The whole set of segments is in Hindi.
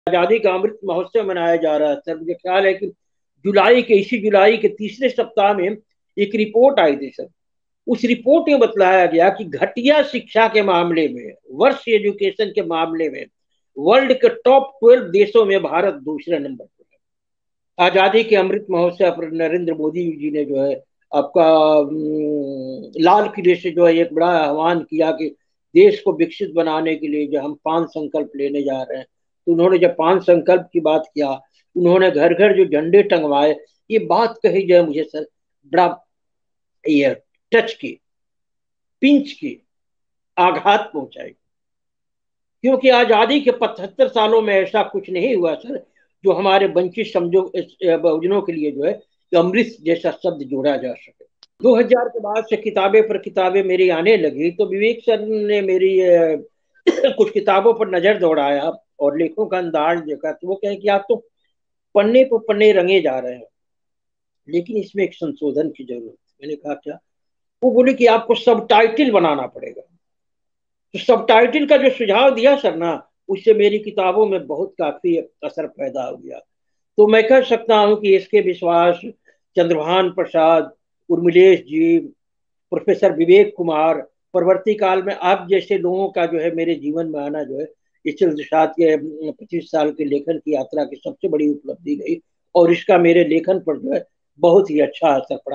आजादी का अमृत महोत्सव मनाया जा रहा है सर। मुझे ख्याल है कि इसी जुलाई के तीसरे सप्ताह में एक रिपोर्ट आई थी सर। उस रिपोर्ट में बतलाया गया कि घटिया शिक्षा के मामले में, वर्ष एजुकेशन के मामले में वर्ल्ड के टॉप 12 देशों में भारत दूसरे नंबर पर है। आजादी के अमृत महोत्सव पर नरेंद्र मोदी जी ने जो है आपका लाल किले से जो है एक बड़ा आह्वान किया कि देश को विकसित बनाने के लिए जो हम 5 संकल्प लेने जा रहे हैं। तो उन्होंने जब 5 संकल्प की बात किया, उन्होंने घर घर जो झंडे टंगवाए, ये बात कही जाए मुझे सर बड़ा ये टच की, पिंच की, आघात पहुंचाई। क्योंकि आजादी के 75 सालों में ऐसा कुछ नहीं हुआ सर जो हमारे वंचित समझो बहुजनों के लिए जो है अमृत जैसा शब्द जोड़ा जा सके। 2000 के बाद से किताबें पर किताबें मेरी आने लगी तो विवेक सर ने मेरी कुछ किताबों पर नजर दौड़ाया और लेखों का अंदाज देखा तो वो कहे कि आप तो पन्ने पर पन्ने रंगे जा रहे हैं, लेकिन इसमें एक संशोधन की जरूरत है। मैंने कहा क्या? वो बोले कि आपको सब टाइटल बनाना पड़ेगा। तो सब टाइटल का जो सुझाव दिया सर ना, उससे मेरी किताबों में बहुत काफी असर पैदा हो गया। तो मैं कह सकता हूं कि इसके विश्वास, चंद्रभान प्रसाद, उर्मिलेश जी, प्रोफेसर विवेक कुमार, परवर्ती काल में आप जैसे लोगों का जो है मेरे जीवन में आना जो है इस दुसाध के 25 साल के लेखन की यात्रा की सबसे बड़ी उपलब्धि रही और इसका मेरे लेखन पर जो है बहुत ही अच्छा असर पड़ा।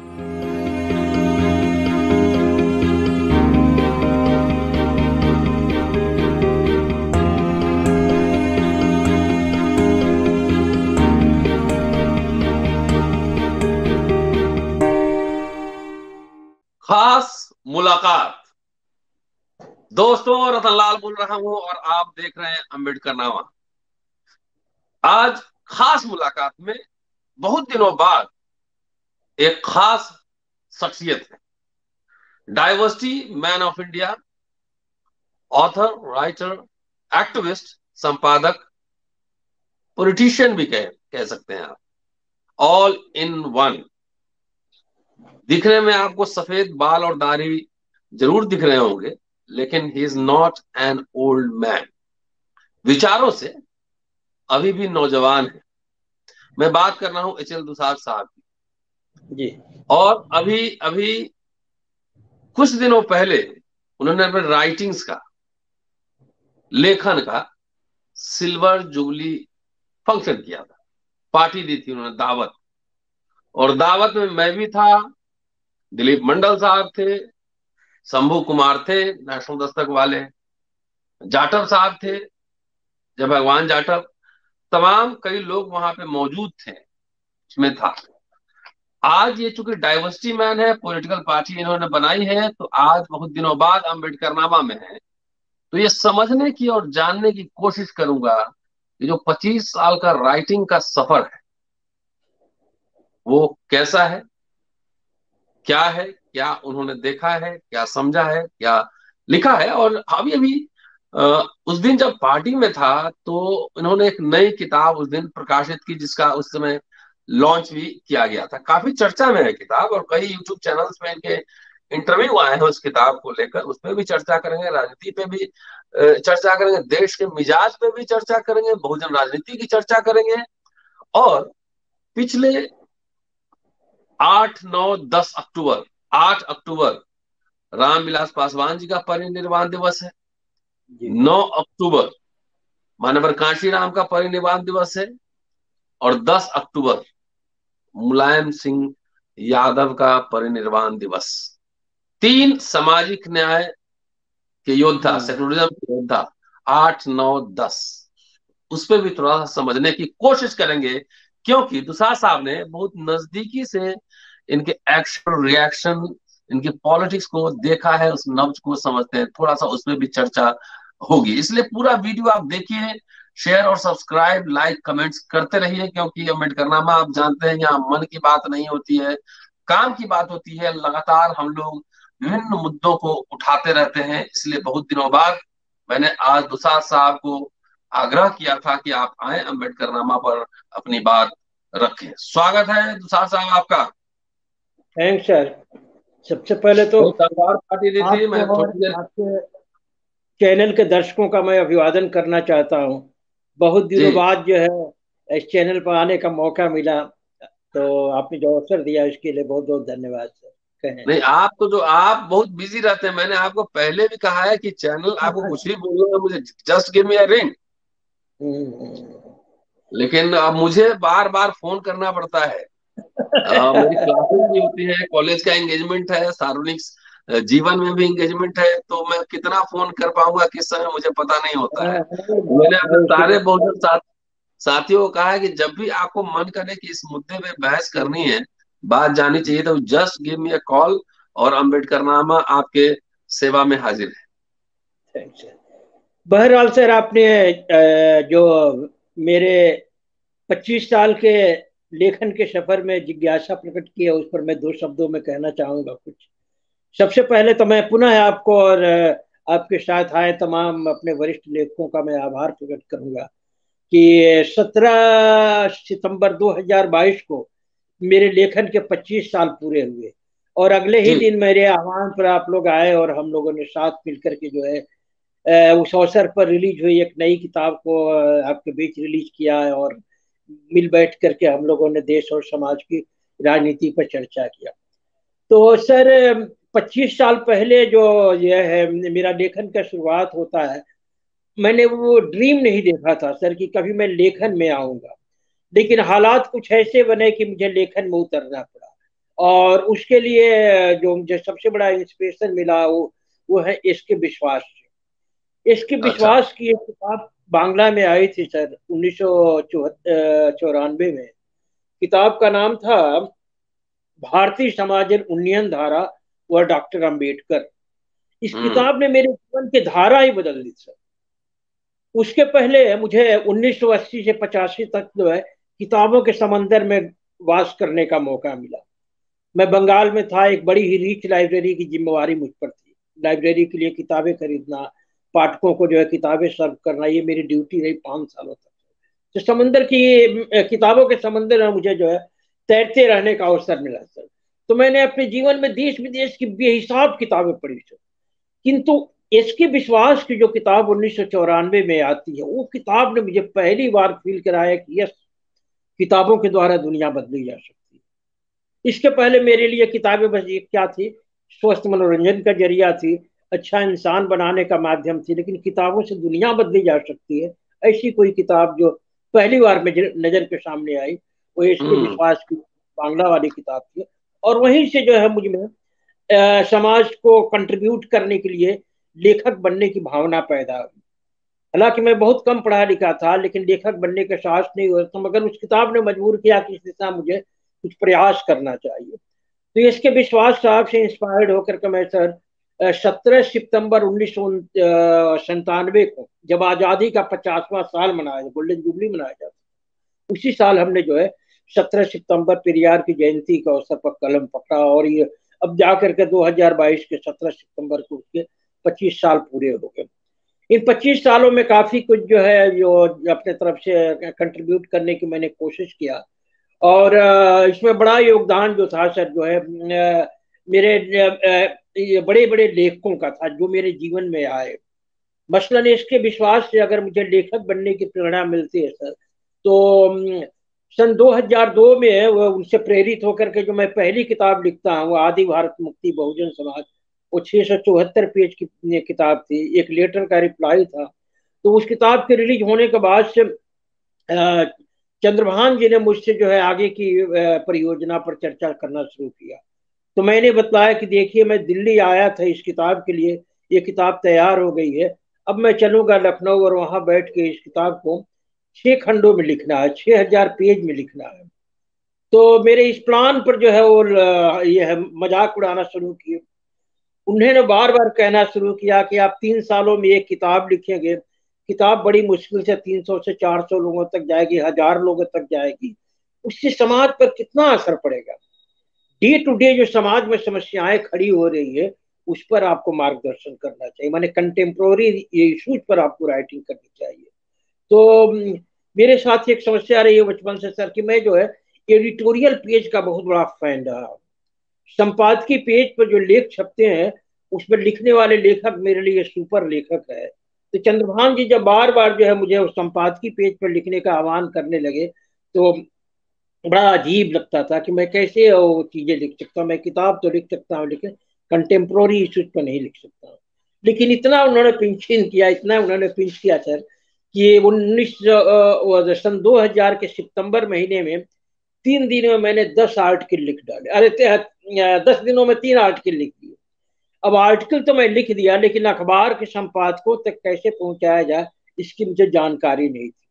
खास मुलाकात। दोस्तों, रतनलाल बोल रहा हूं और आप देख रहे हैं अम्बेडकरनामा। आज खास मुलाकात में बहुत दिनों बाद एक खास शख्सियत है, diversity man of India, author, writer, activist, संपादक, पॉलिटिशियन भी कह सकते हैं आप, ऑल इन वन। दिखने में आपको सफेद बाल और दाढ़ी जरूर दिख रहे होंगे, लेकिन he is not an old man. विचारों से अभी भी नौजवान है। मैं बात कर रहा हूं एच.एल. दुसाद साहब की जी। और अभी अभी कुछ दिनों पहले उन्होंने अपने राइटिंग्स का, लेखन का सिल्वर जुबली फंक्शन किया था, पार्टी दी थी उन्होंने, दावत। और दावत में मैं भी था, दिलीप मंडल साहब थे, शंभू कुमार थे नेशनल दस्तक वाले, जाटव साहब थे, जय भगवान जाटव, तमाम कई लोग वहां पे मौजूद थे, इसमें था। आज ये चूंकि डाइवर्सिटी मैन है, पॉलिटिकल पार्टी इन्होंने बनाई है, तो आज बहुत दिनों बाद अम्बेडकरनामा में है, तो ये समझने की और जानने की कोशिश करूंगा कि जो 25 साल का राइटिंग का सफर है वो कैसा है, क्या है, क्या उन्होंने देखा है, क्या समझा है, क्या लिखा है। और अभी अभी उस दिन जब पार्टी में था तो इन्होंने एक नई किताब उस दिन प्रकाशित की, जिसका उस समय लॉन्च भी किया गया था। काफी चर्चा में है किताब और कई यूट्यूब चैनल्स पे इनके इंटरव्यू आए हैं उस किताब को लेकर। उस पर भी चर्चा करेंगे, राजनीति पे भी चर्चा करेंगे, देश के मिजाज पे भी चर्चा करेंगे, बहुजन राजनीति की चर्चा करेंगे। और पिछले 8, 9, 10 अक्टूबर, 8 अक्टूबर रामविलास पासवान जी का परिनिर्वाण दिवस है। 9 अक्टूबर मानवर कांशीराम का परिनिर्वाण दिवस है और 10 अक्टूबर मुलायम सिंह यादव का परिनिर्वाण दिवस। 3 सामाजिक न्याय के योद्धा, सेकुलरिज्म के योद्धा, 8, 9, 10, उस पर भी थोड़ा सा समझने की कोशिश करेंगे, क्योंकि दुसाद साहब ने बहुत नजदीकी से इनके एक्शन रिएक्शन, इनकी पॉलिटिक्स को देखा है, उस नब्ज को समझते हैं, थोड़ा सा उसमें भी चर्चा होगी। इसलिए पूरा वीडियो आप देखिए, शेयर और सब्सक्राइब, लाइक, कमेंट्स करते रहिए, क्योंकि अम्बेडकरनामा आप जानते हैं यहाँ मन की बात नहीं होती है, काम की बात होती है। लगातार हम लोग विभिन्न मुद्दों को उठाते रहते हैं। इसलिए बहुत दिनों बाद मैंने आज दुसाद साहब को आग्रह किया था कि आप आए अम्बेडकरनामा पर अपनी बात रखें। स्वागत है दुसाद साहब आपका। Thanks sir. सबसे पहले तो पार्टी दी थी, मैं आपको और थोड़ी देर आपके चैनल के दर्शकों का मैं अभिवादन करना चाहता हूं। बहुत दिनों जी। बाद जो है इस चैनल पर आने का मौका मिला, तो आपने जो अवसर दिया उसके लिए बहुत बहुत धन्यवाद सर। कहें। नहीं, आप तो जो आप बहुत बिजी रहते हैं, मैंने आपको पहले भी कहा है कि चैनल आपको कुछ भी बोलना है मुझे just give me a ring. Hmm. लेकिन अब मुझे बार बार फोन करना पड़ता है। मेरी क्लासेस भी होती है, कॉलेज का एंगेजमेंट है, सार्वजनिक जीवन में भी एंगेजमेंट है, तो मैं कितना फोन कर पाऊंगा किस समय मुझे पता नहीं होता है। मैंने अपने सारे बहुजन साथियों को कहा है कि जब भी आपको मन करे कि इस मुद्दे पे बहस करनी है, बात जाननी चाहिए, तो just give me a call, और अम्बेडकर नामा आपके सेवा में हाजिर है। बहरहाल सर, आपने जो मेरे 25 साल के लेखन के सफर में जिज्ञासा प्रकट की है, उस पर मैं दो शब्दों में कहना चाहूंगा कुछ। सबसे पहले तो मैं पुनः आपको और आपके साथ आए तमाम अपने वरिष्ठ लेखकों का मैं आभार प्रकट करूंगा कि 17 सितंबर 2022 को मेरे लेखन के 25 साल पूरे हुए, और अगले ही जी। दिन मेरे आह्वान पर आप लोग आए और हम लोगों ने साथ मिलकर के जो है उस अवसर पर रिलीज हुई एक नई किताब को आपके बीच रिलीज किया है, और मिल बैठ करके हम लोगों ने देश और समाज की राजनीति पर चर्चा किया। तो सर 25 साल पहले जो यह है मेरा लेखन का शुरुआत होता है, मैंने वो ड्रीम नहीं देखा था सर कि कभी मैं लेखन में आऊंगा, लेकिन हालात कुछ ऐसे बने कि मुझे लेखन में उतरना पड़ा। और उसके लिए जो मुझे सबसे बड़ा इंस्पिरेशन मिला वो है इसके विश्वास। इसके अच्छा। विश्वास की एक किताब बांग्ला में आई थी सर 1994 में। किताब का नाम था भारतीय समाज उन्नयन धारा व डॉक्टर अंबेडकर। इस हम्म। किताब ने मेरे जीवन की धारा ही बदल दी सर। उसके पहले मुझे 1980 से 85 तक जो है किताबों के समंदर में वास करने का मौका मिला। मैं बंगाल में था, एक बड़ी ही रिच लाइब्रेरी की जिम्मेवारी मुझ पर थी। लाइब्रेरी के लिए किताबें खरीदना, पाठकों को जो है किताबें सर्व करना, ये मेरी ड्यूटी रही 5 सालों तक। तो समंदर की किताबों के समंदर में मुझे जो है तैरते रहने का अवसर मिला सर। तो मैंने अपने जीवन में देश विदेश की बेहिसाब किताबें पढ़ी सर, किंतु इसके विश्वास की जो किताब 1994 में आती है, वो किताब ने मुझे पहली बार फील कराया कि यस, किताबों के द्वारा दुनिया बदली जा सकती है। इसके पहले मेरे लिए किताबें बस ये क्या थी, स्वस्थ मनोरंजन का जरिया थी, अच्छा इंसान बनाने का माध्यम थी, लेकिन किताबों से दुनिया बदली जा सकती है ऐसी कोई किताब जो पहली बार मेरे नजर के सामने आई, वो इसके हम्म। विश्वास की बांग्ला वाली किताब थी। और वहीं से जो है मुझ में समाज को कंट्रीब्यूट करने के लिए लेखक बनने की भावना पैदा हुई। हालांकि मैं बहुत कम पढ़ा लिखा था, लेकिन लेखक बनने का साहस नहीं हुआ था, मगर उस किताब ने मजबूर किया कि इस दिशा मुझे कुछ प्रयास करना चाहिए। तो इसके विश्वास साहब से इंस्पायर्ड होकर के मैं सर 17 सितंबर 1997 को, जब आजादी का 50वां साल मनाया, गोल्डन जुबली मनाया जाता, उसी साल हमने जो है 17 सितंबर पेरियार की जयंती के अवसर पर कलम पकड़ा, और ये अब जाकर के 2022 के 17 सितंबर को उसके 25 साल पूरे हो गए। इन 25 सालों में काफी कुछ जो है जो अपने तरफ से कंट्रीब्यूट करने की मैंने कोशिश किया, और इसमें बड़ा योगदान जो था सर जो है मेरे ये बड़े बड़े लेखकों का था जो मेरे जीवन में आए। मसलन इसके विश्वास से अगर मुझे लेखक बनने की प्रेरणा मिलती है सर, तो सन 2002 में वो उनसे प्रेरित होकर के जो मैं पहली किताब लिखता हूँ, आदि भारत मुक्ति बहुजन समाज, वो 674 पेज की किताब थी, एक लेटर का रिप्लाई था। तो उस किताब के रिलीज होने के बाद से चंद्रभान जी ने मुझसे जो है आगे की परियोजना पर चर्चा करना शुरू किया। तो मैंने बताया कि देखिए, मैं दिल्ली आया था इस किताब के लिए, ये किताब तैयार हो गई है, अब मैं चलूंगा लखनऊ और वहां बैठ के इस किताब को 6 खंडों में लिखना है, 6000 पेज में लिखना है। तो मेरे इस प्लान पर जो है वो ये है मजाक उड़ाना शुरू किए। उन्होंने बार बार कहना शुरू किया कि आप 3 सालों में एक किताब लिखेंगे, किताब बड़ी मुश्किल से 300 से 400 लोगों तक जाएगी, 1000 लोगों तक जाएगी, उससे समाज पर कितना असर पड़ेगा। डे टू डे जो समाज में समस्याएं खड़ी हो रही है, उस पर आपको मार्गदर्शन करना चाहिए, माने कंटेम्प्रोरी इश्यूज पर आपको राइटिंग करनी चाहिए। तो मेरे साथ एक समस्या रही है बचपन से सर कि मैं जो है एडिटोरियल पेज का बहुत बड़ा फैन रहा। संपादकीय पेज पर जो लेख छपते हैं, उसमें लिखने वाले लेखक मेरे लिए सुपर लेखक है। तो चंद्रभान जी जब बार बार जो है मुझे उस संपादकीय पेज पर लिखने का आह्वान करने लगे, तो बड़ा अजीब लगता था कि मैं कैसे वो चीजें लिख सकता हूँ। मैं किताब तो लिख सकता हूँ लेकिन कंटेम्प्रोरी इश्यूज पर नहीं लिख सकता हूँ। लेकिन इतना उन्होंने पिंचिंग किया, इतना उन्होंने पिंच किया सर, कि 19 सन 2000 के सितंबर महीने में 3 दिनों में मैंने 10 आर्टिकल लिख डाले। अरे 10 दिनों में 3 आर्टिकल लिख दिए। अब आर्टिकल तो मैं लिख दिया, लेकिन अखबार के संपादकों तक कैसे पहुंचाया जाए इसकी मुझे जानकारी नहीं थी।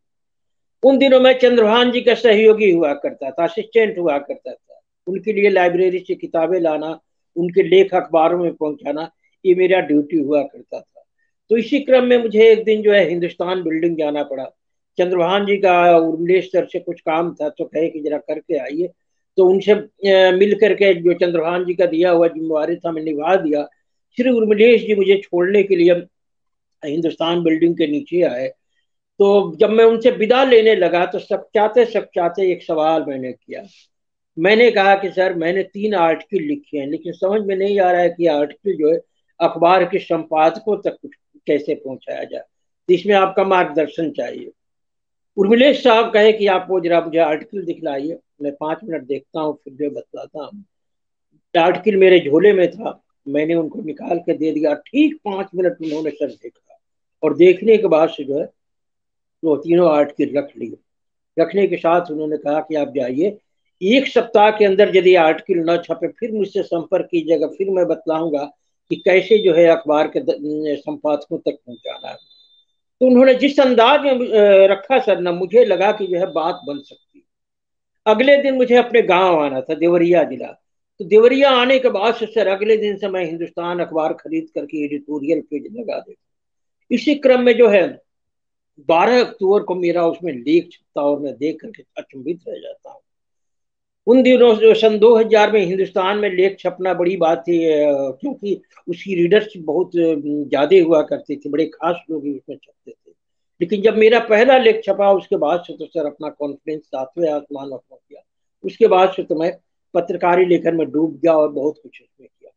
उन दिनों में चंद्रभान जी का सहयोगी हुआ करता था, असिस्टेंट हुआ करता था। उनके लिए लाइब्रेरी से किताबें लाना, उनके लेख अखबारों में पहुंचाना, ये मेरा ड्यूटी हुआ करता था। तो इसी क्रम में मुझे एक दिन जो है हिंदुस्तान बिल्डिंग जाना पड़ा। चंद्रभान जी का उर्मिलेश सर से कुछ काम था, तो कहे कि जरा करके आइए। तो उनसे मिल करके जो चंद्रभान जी का दिया हुआ जिम्मेवारी था मैं निभा दिया। श्री उर्मिलेश जी मुझे छोड़ने के लिए हिंदुस्तान बिल्डिंग के नीचे आए। तो जब मैं उनसे विदा लेने लगा तो सब चाहते एक सवाल मैंने किया। मैंने कहा कि सर मैंने 3 आर्टिकल लिखे हैं, लेकिन समझ में नहीं आ रहा है कि आर्टिकल जो है अखबार के संपादकों तक कैसे पहुंचाया जाए, तो इसमें आपका मार्गदर्शन चाहिए। उर्मिलेश साहब कहे कि आप वो जरा मुझे आर्टिकल दिखलाइए। मैं 5 मिनट देखता हूँ फिर जो बताता हूँ। आर्टिकल मेरे झोले में था, मैंने उनको निकाल कर दे दिया। ठीक 5 मिनट उन्होंने सर देखा, और देखने के बाद से जो है वो तीनों आर्टिकल रख लिए। रखने के साथ उन्होंने कहा कि आप जाइए, 1 सप्ताह के अंदर यदि आर्टिकल न छपे फिर मुझसे संपर्क कीजिएगा, फिर मैं बतलाऊंगा कि कैसे जो है अखबार के संपादकों तक पहुंचाना है। तो उन्होंने जिस अंदाज में रखा सर ना, मुझे लगा कि जो है बात बन सकती है। अगले दिन मुझे अपने गांव आना था, देवरिया जिला। तो देवरिया आने के बाद से सर अगले दिन से मैं हिंदुस्तान अखबार खरीद करके एडिटोरियल पेज लगा देता। इसी क्रम में जो है 12 अक्टूबर को मेरा उसमें लेख छपता, और मैं देख करके अचंभित रह जाता हूँ। उन दिनों जो सन 2000 में हिंदुस्तान में लेख छपना बड़ी बात थी, क्योंकि उसकी रीडरशिप बहुत ज्यादा हुआ करती थी, बड़े खास लोग ही उसमें छपते थे। लेकिन जब मेरा पहला लेख छपा उसके बाद से तो सर अपना कॉन्फिडेंस 7वें आसमान पर पहुंच गया। उसके बाद से तो मैं पत्रकारी लेखन में डूब गया और बहुत कुछ उसमें किया।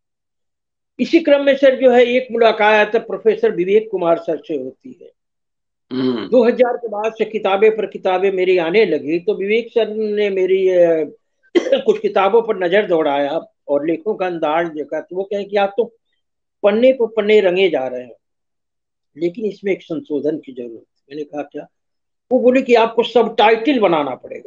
इसी क्रम में सर जो है एक मुलाकात प्रोफेसर विवेक कुमार सर से होती है। 2000 के बाद से किताबें पर किताबें मेरी आने लगी, तो विवेक सर ने मेरी कुछ किताबों पर नजर दौड़ाया और लेखों का अंदाज देखा। तो वो कहे कि आप तो पन्ने को पन्ने रंगे जा रहे हैं, लेकिन इसमें एक संशोधन की जरूरत है। मैंने कहा क्या? वो बोले कि आपको सब टाइटिल बनाना पड़ेगा।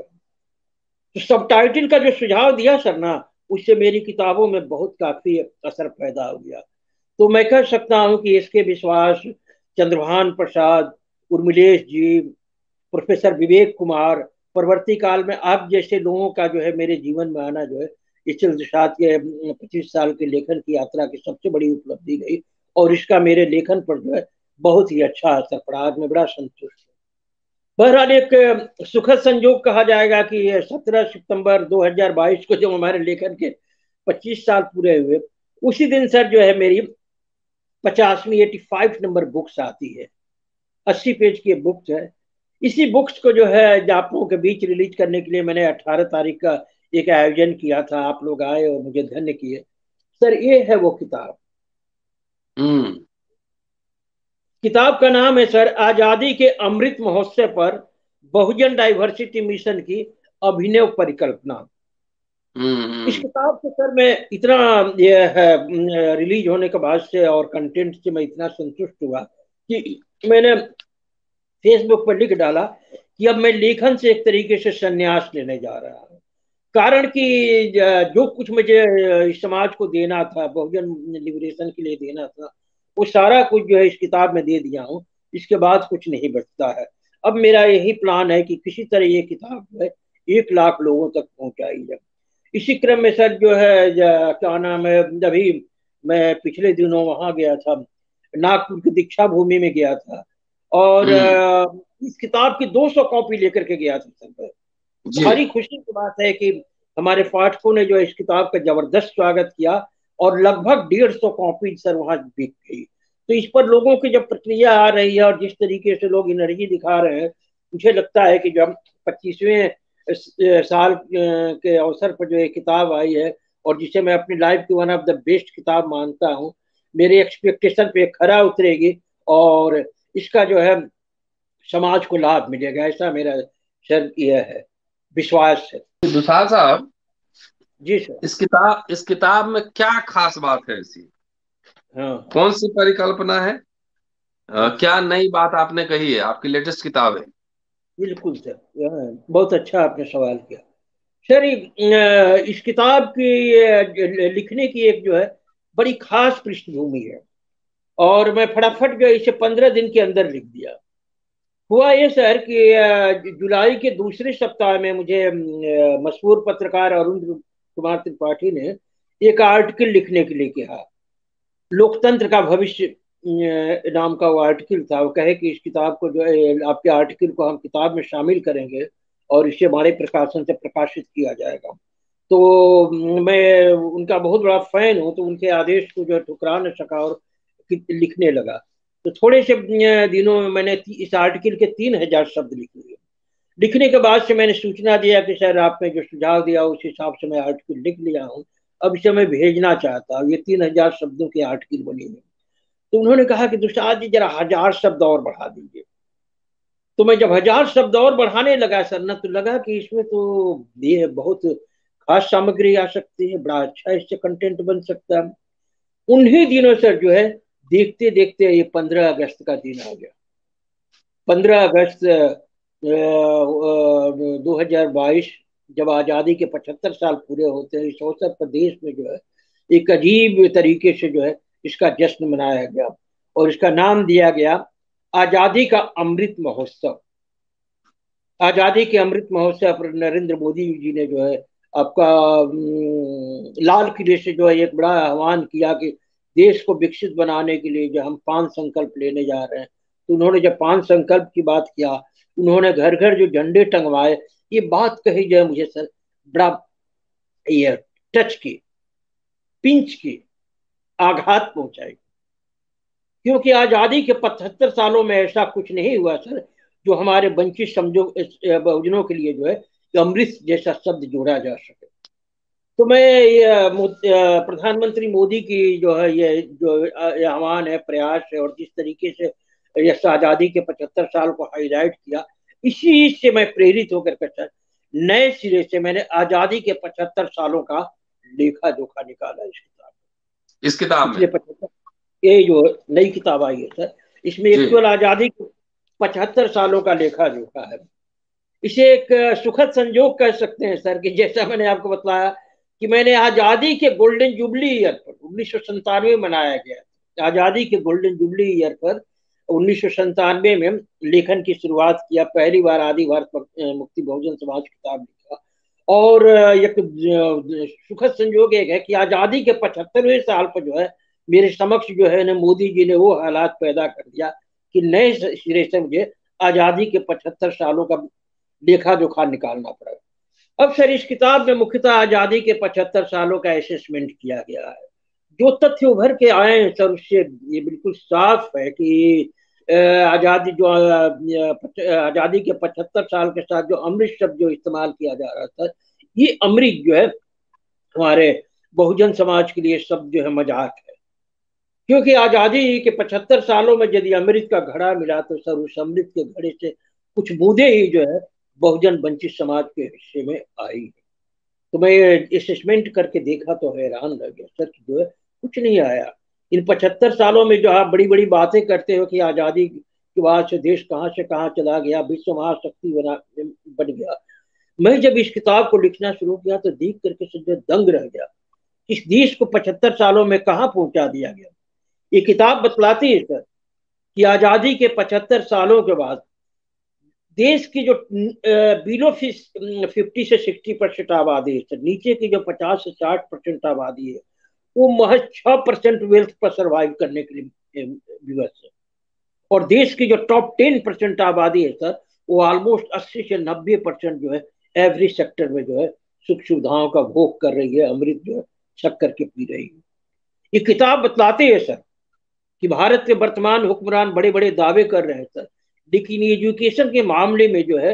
तो सब टाइटिल का जो सुझाव दिया सर ना, उससे मेरी किताबों में बहुत काफी असर पैदा हो गया। तो मैं कह सकता हूँ कि इसके विश्वास, चंद्रभान प्रसाद, उर्मिलेश जी, प्रोफेसर विवेक कुमार, परवर्ती काल में आप जैसे लोगों का जो है मेरे जीवन में आना जो है इस साथ के 25 साल के लेखन की यात्रा की सबसे बड़ी उपलब्धि रही। और इसका मेरे लेखन पर जो है बहुत ही अच्छा असर पड़ा। आज मैं बड़ा संतुष्ट हूँ। बहरहाल एक सुखद संयोग कहा जाएगा कि 17 सितंबर 2022 को जब हमारे लेखन के 25 साल पूरे हुए, उसी दिन सर जो है मेरी 50वीं 85 नंबर बुक्स आती है। 80 पेज की बुक्स है। इसी बुक्स को जो है आप लोगों के बीच रिलीज करने के लिए मैंने 18 तारीख का एक आयोजन किया था। आप लोग आए और मुझे धन्य किए। सर ये है वो किताब। हम्म। किताब का नाम है सर आजादी के अमृत महोत्सव पर बहुजन डाइवर्सिटी मिशन की अभिनव परिकल्पना। इस हम्म। किताब से सर मैं इतना, ये है रिलीज होने के बाद से और कंटेंट से मैं इतना संतुष्ट हुआ कि मैंने फेसबुक पर लिख डाला कि अब मैं लेखन से एक तरीके से संन्यास लेने जा रहा हूँ। कारण कि जो कुछ मुझे इस समाज को देना था, बहुजन लिबरेशन के लिए देना था, वो सारा कुछ जो है इस किताब में दे दिया हूँ। इसके बाद कुछ नहीं बचता है। अब मेरा यही प्लान है कि किसी तरह ये किताब जो है 1 लाख लोगों तक पहुंचाई जाए। इसी क्रम में सर जो है क्या नाम है, अभी मैं पिछले दिनों वहां गया था, नागपुर की दीक्षा भूमि में गया था, और हम्म। इस किताब की 200 कॉपी लेकर के गया था सर। जी। भारी खुशी की बात है कि हमारे पाठकों ने जो इस किताब का जबरदस्त स्वागत किया, और लगभग 150 कॉपी सर वहां बिक गई। तो इस पर लोगों की जब प्रतिक्रिया आ रही है और जिस तरीके से लोग एनर्जी दिखा रहे हैं, मुझे लगता है कि जब 25वें साल के अवसर पर जो ये किताब आई है, और जिसे मैं अपनी लाइफ की वन ऑफ द बेस्ट किताब मानता हूँ, मेरे एक्सपेक्टेशन पे खरा उतरेगी। और इसका जो है समाज को लाभ मिलेगा, ऐसा मेरा सर यह है, विश्वास है। दुसाल साहब, जी सर। इस किताब में क्या खास बात है ऐसी? हाँ कौन सी परिकल्पना है? हाँ, क्या नई बात आपने कही है? आपकी लेटेस्ट किताब है। बिल्कुल सर। बहुत अच्छा आपने सवाल किया सर। इस किताब की लिखने की एक जो है बड़ी खास पृष्ठभूमि है, और मैं फटाफट जो है इसे 15 दिन के अंदर लिख दिया। हुआ ये सर कि जुलाई के दूसरे सप्ताह में मुझे मशहूर पत्रकार अरुण कुमार त्रिपाठी ने एक आर्टिकल लिखने के लिए कहा। लोकतंत्र का भविष्य नाम का वो आर्टिकल था। वो कहे कि इस किताब को जो है, आपके आर्टिकल को हम किताब में शामिल करेंगे और इसे हमारे प्रकाशन से प्रकाशित किया जाएगा। तो मैं उनका बहुत बड़ा फैन हूँ, तो उनके आदेश को जो है ठुकरा न सका और लिखने लगा। तो थोड़े से दिनों में मैंने इस आर्टिकल के 3000 शब्द लिख लिए। लिखने के बाद से मैंने सूचना दिया कि सर आपने जो सुझाव दिया उस हिसाब से मैं आर्टिकल लिख लिया हूँ, अब इसे मैं भेजना चाहता हूँ। ये 3000 शब्दों के आर्टिकल बने हैं। तो उन्होंने कहा कि दुष्टाद जी जरा 1000 शब्द और बढ़ा दीजिए। तो मैं जब 1000 शब्द और बढ़ाने लगा सर ना, तो लगा कि इसमें तो ये बहुत खास सामग्री आ सकती है, बड़ा अच्छा इससे कंटेंट बन सकता है। उन्हीं दिनों सर जो है, देखते देखते ये 15 अगस्त का दिन आ गया। 15 अगस्त 2022, जब आज़ादी के 75 साल पूरे होते हैं, इस अवसर पर देश में जो है एक अजीब तरीके से जो है इसका जश्न मनाया गया, और इसका नाम दिया गया आज़ादी का अमृत महोत्सव। आज़ादी के अमृत महोत्सव पर नरेंद्र मोदी जी ने जो है आपका लाल किले से जो है एक बड़ा आह्वान किया कि देश को विकसित बनाने के लिए जो हम 5 संकल्प लेने जा रहे हैं। तो उन्होंने जब 5 संकल्प की बात किया, उन्होंने घर घर जो झंडे टंगवाए, ये बात कही जाए मुझे सर बड़ा ये टच की, पिंच की, आघात पहुंचाई। क्योंकि आजादी के 75 सालों में ऐसा कुछ नहीं हुआ सर जो हमारे वंचित समझो बहुजनों के लिए जो है अमृत जैसा शब्द जोड़ा जा सके। तो मैं प्रधानमंत्री मोदी की जो है ये जो ये आह्वान है, प्रयास है, और जिस तरीके से यह आजादी के 75 साल को हाईलाइट किया, इसी से मैं प्रेरित होकर के सर नए सिरे से मैंने आजादी के 75 सालों का लेखा जोखा निकाला इस किताब में। इस किताब में? पिछले 75, ये जो नई किताब आई है सर, इसमें एक जी। केवल आजादी के 75 सालों का लेखा जोखा है। इसे एक सुखद संयोग कह सकते हैं सर, कि जैसा मैंने आपको बताया कि मैंने आजादी के गोल्डन जुबली ईयर पर 1997 मनाया गया, आजादी के गोल्डन जुबली ईयर पर 1997 में लेखन की शुरुआत किया। पहली बार आदि भारत मुक्ति बहुजन समाज किताब लिखा। और एक सुखद संयोग एक है कि आजादी के 75वें साल पर जो है मेरे समक्ष जो है ना मोदी जी ने वो हालात पैदा कर दिया कि नए सिरे से मुझे आजादी के 75 सालों का लेखा जोखा निकालना पड़ा। अब सर इस किताब में मुख्यतः आजादी के 75 सालों का असेसमेंट किया गया है। जो तथ्य उभर के आए हैं सर, उससे ये बिल्कुल साफ है कि आजादी जो आजादी के 75 साल के साथ जो अमृत शब्द जो इस्तेमाल किया जा रहा था, ये अमृत जो है हमारे बहुजन समाज के लिए शब्द जो है मजाक है। क्योंकि आजादी के 75 सालों में यदि अमृत का घड़ा मिला, तो सर उस अमृत के घड़े से कुछ बूंदे ही जो है बहुजन वंचित समाज के हिस्से में आई। तो मैं असेसमेंट करके देखा तो हैरान रह गया सर कि जो है कुछ नहीं आया। इन 75 सालों में जो आप बड़ी बड़ी बातें करते हो कि आजादी के बाद से देश कहाँ से कहाँ चला गया, विश्व महाशक्ति बन गया। मैं जब इस किताब को लिखना शुरू किया तो देख करके सर दंग रह गया, इस देश को 75 सालों में कहाँ पहुंचा दिया गया। ये किताब बतलाती है सर कि आजादी के 75 सालों के बाद देश की जो बिलो 50 से 60% आबादी है सर, नीचे की जो 50 से 60% आबादी है, वो महज 6% वेल्थ पर सर्वाइव करने के लिए विवश है। और देश की जो टॉप 10% आबादी है सर, वो ऑलमोस्ट 80 से 90% जो है एवरेज सेक्टर में जो है सुख सुविधाओं का भोग कर रही है, अमृत जो है छक करके पी रही है। ये किताब बतलाते हैं सर कि भारत के वर्तमान हुक्मरान बड़े बड़े दावे कर रहे हैं सर, लेकिन एजुकेशन के मामले में जो है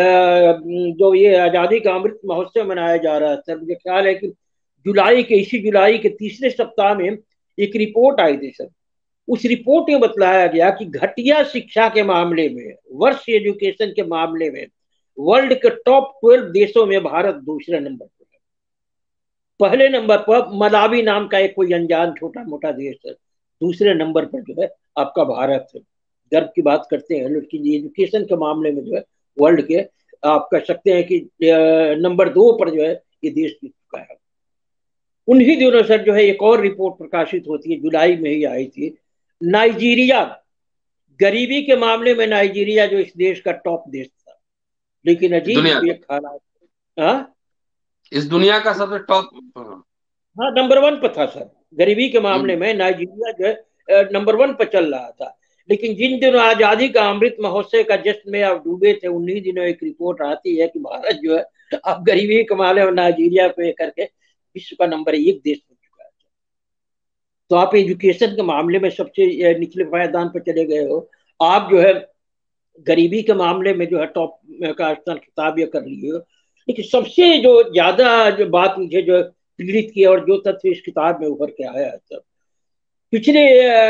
जो ये आजादी का अमृत महोत्सव मनाया जा रहा है सर, मुझे ख्याल है कि इसी जुलाई के तीसरे सप्ताह में एक रिपोर्ट आई थी सर उस रिपोर्ट में बतलाया गया कि घटिया शिक्षा के मामले में, वर्ष एजुकेशन के मामले में वर्ल्ड के टॉप 12 देशों में भारत दूसरे नंबर पर है। पहले नंबर पर मलावी नाम का एक कोई अनजान छोटा मोटा देश है, दूसरे नंबर पर जो है आपका भारत है। गर्व की बात करते हैं, लेकिन एजुकेशन के मामले में जो है वर्ल्ड के आप कह सकते हैं कि नंबर 2 पर जो है ये देश जीत चुका है। उन्हीं दिनों सर जो है एक और रिपोर्ट प्रकाशित होती है, जुलाई में ही आई थी। नाइजीरिया, गरीबी के मामले में नाइजीरिया जो इस देश का टॉप देश था, लेकिन दुनिया अजीब का, एक हालात। हाँ इस दुनिया का सबसे टॉप। हाँ, नंबर 1 पर था सर। गरीबी के मामले में नाइजीरिया जो है नंबर 1 पर चल रहा था। लेकिन जिन दिनों आजादी का अमृत महोत्सव का जश्न में आप डूबे थे, उन्हीं दिनों एक रिपोर्ट आती है कि भारत जो है अब गरीबी के मामले में नाइजीरिया पे करके विश्व का नंबर 1 देश बन चुका है। तो आप एजुकेशन के मामले में सबसे निचले पायदान पर चले गए हो। आप जो है गरीबी के मामले में जो है टॉप का स्थान खिताब ये कर लिए हो। लेकिन सबसे जो ज्यादा जो बात मुझे जो पीड़ित की और जो तथ्य इस किताब में उभर के आया है सर, पिछले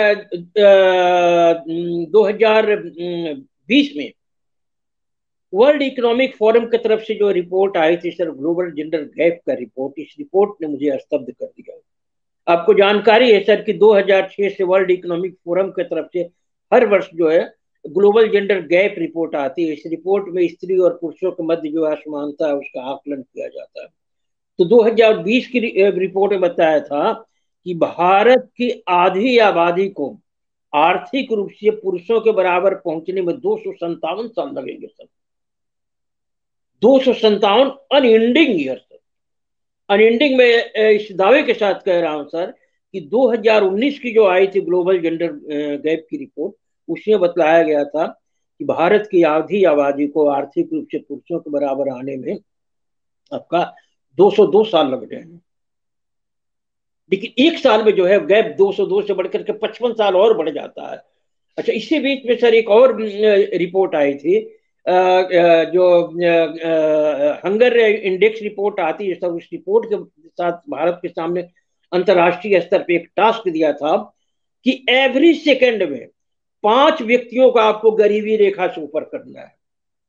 2020 में वर्ल्ड इकोनॉमिक फोरम की तरफ से जो रिपोर्ट आई थी सर, ग्लोबल जेंडर गैप का रिपोर्ट, इस रिपोर्ट ने मुझे स्तब्ध कर दिया। आपको जानकारी है सर कि 2006 से वर्ल्ड इकोनॉमिक फोरम की तरफ से हर वर्ष जो है ग्लोबल जेंडर गैप रिपोर्ट आती है। इस रिपोर्ट में स्त्री और पुरुषों के मध्य जो असमानता है उसका आकलन किया जाता है। तो 2020 की रिपोर्ट में बताया था कि भारत की आधी आबादी को आर्थिक रूप से पुरुषों के बराबर पहुंचने में 257 साल लगेंगे sir. 257 unending year sir. Unending में इस दावे के साथ कह रहा हूं सर कि 2019 की जो आई थी ग्लोबल जेंडर गैप की रिपोर्ट, उसमें बतलाया गया था कि भारत की आधी आबादी को आर्थिक रूप से पुरुषों के बराबर आने में आपका 202 साल लग जाएंगे। लेकिन एक साल में जो है गैप 202 से बढ़कर के 55 साल और बढ़ जाता है। अच्छा, इसी बीच में सर एक और रिपोर्ट आई थी, जो हंगर इंडेक्स रिपोर्ट आती है सर। उस रिपोर्ट के साथ भारत के सामने अंतर्राष्ट्रीय स्तर पे एक टास्क दिया था कि एवरी सेकंड में 5 व्यक्तियों को आपको गरीबी रेखा से ऊपर करना है।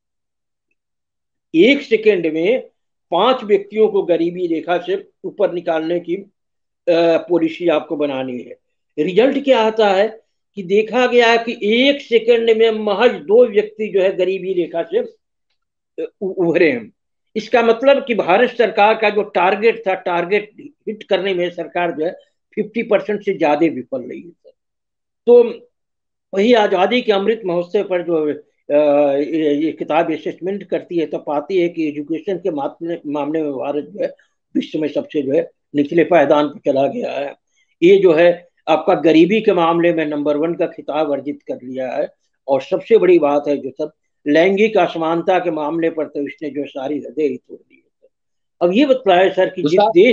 एक सेकंड में 5 व्यक्तियों को गरीबी रेखा से ऊपर निकालने की पॉलिसी आपको बनानी है। रिजल्ट क्या आता है कि देखा गया कि एक सेकंड में महज 2 व्यक्ति जो है गरीबी रेखा से उभरे हैं। इसका मतलब कि भारत सरकार का जो टारगेट था, टारगेट हिट करने में सरकार जो है 50% से ज्यादा विफल रही है। तो वही आजादी के अमृत महोत्सव पर जो ये किताब असेसमेंट करती है, तो पाती है कि एजुकेशन के मामले में भारत जो है विश्व में सबसे जो है निचले पायदान पर चला गया है। ये जो है आपका गरीबी के मामले में नंबर 1 का खिताब अर्जित कर लिया है। और सबसे बड़ी बात है जो सब लैंगिक असमानता के मामले पर तो इसने जो सारी हदें ही तोड़ दी है। अब ये बताया सर कि जिस देश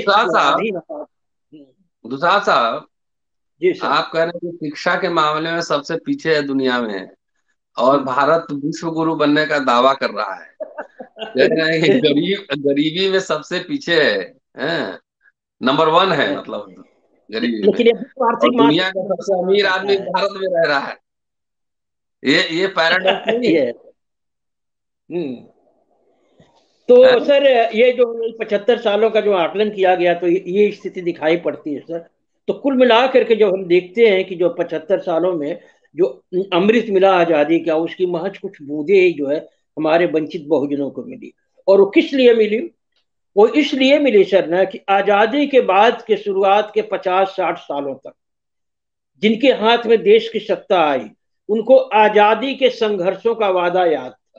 दुसाद साहब, जी सर, आप कह रहे हैं कि शिक्षा के मामले में सबसे पीछे है दुनिया में, और भारत विश्व गुरु बनने का दावा कर रहा है। कह रहे हैं कि गरीबी में सबसे पीछे है, नंबर 1 है मतलब गरीबी में, लेकिन और आर्थिक दुनिया का सबसे अमीर आदमी है भारत में रह रहा है। ये पैराडॉक्स नहीं है? ये तो सर ये जो 75 सालों का जो आकलन किया गया, तो ये स्थिति दिखाई पड़ती है सर। तो कुल मिला करके जब हम देखते हैं कि जो 75 सालों में जो अमृत मिला आजादी का, उसकी महज कुछ बूंदे ही जो है हमारे वंचित बहुजनों को मिली। और वो किस लिए मिली? वो इसलिए मिली सर ना कि आजादी के बाद के शुरुआत के 50-60 सालों तक जिनके हाथ में देश की सत्ता आई, उनको आजादी के संघर्षों का वादा याद था।